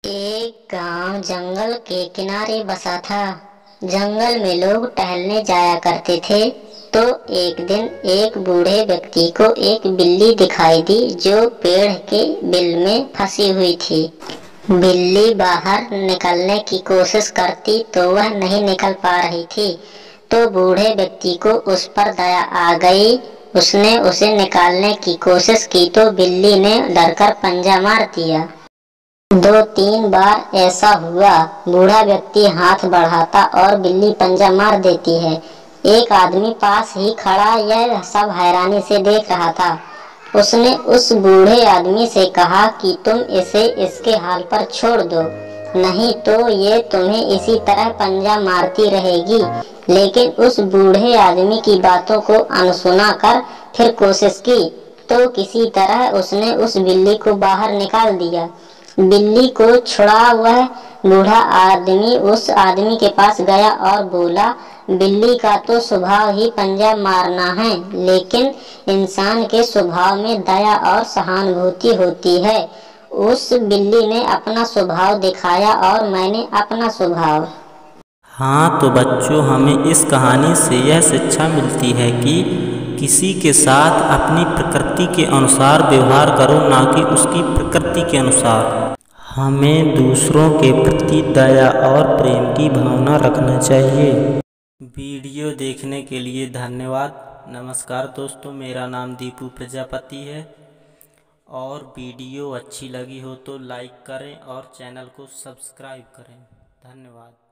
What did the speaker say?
एक गांव जंगल के किनारे बसा था। जंगल में लोग टहलने जाया करते थे। तो एक दिन एक बूढ़े व्यक्ति को एक बिल्ली दिखाई दी जो पेड़ के बिल में फंसी हुई थी। बिल्ली बाहर निकलने की कोशिश करती तो वह नहीं निकल पा रही थी। तो बूढ़े व्यक्ति को उस पर दया आ गई। उसने उसे निकालने की कोशिश की तो बिल्ली ने डरकर पंजा मार दिया। 2-3 बार ऐसा हुआ। बूढ़ा व्यक्ति हाथ बढ़ाता और बिल्ली पंजा मार देती है। एक आदमी पास ही खड़ा यह सब हैरानी से देख रहा था। उसने उस बूढ़े आदमी से कहा कि तुम इसे इसके हाल पर छोड़ दो, नहीं तो ये तुम्हें इसी तरह पंजा मारती रहेगी। लेकिन उस बूढ़े आदमी की बातों को अनसुना कर फिर कोशिश की तो किसी तरह उसने उस बिल्ली को बाहर निकाल दिया। बिल्ली को छुड़ा वह बूढ़ा आदमी उस आदमी के पास गया और बोला, बिल्ली का तो स्वभाव ही पंजा मारना है, लेकिन इंसान के स्वभाव में दया और सहानुभूति होती है। उस बिल्ली ने अपना स्वभाव दिखाया और मैंने अपना स्वभाव। हाँ तो बच्चों, हमें इस कहानी से यह शिक्षा मिलती है कि किसी के साथ अपनी प्रकृति के अनुसार व्यवहार करो, ना कि उसकी प्रकृति के अनुसार। हमें दूसरों के प्रति दया और प्रेम की भावना रखना चाहिए। वीडियो देखने के लिए धन्यवाद। नमस्कार दोस्तों, मेरा नाम दीपू प्रजापति है और वीडियो अच्छी लगी हो तो लाइक करें और चैनल को सब्सक्राइब करें। धन्यवाद।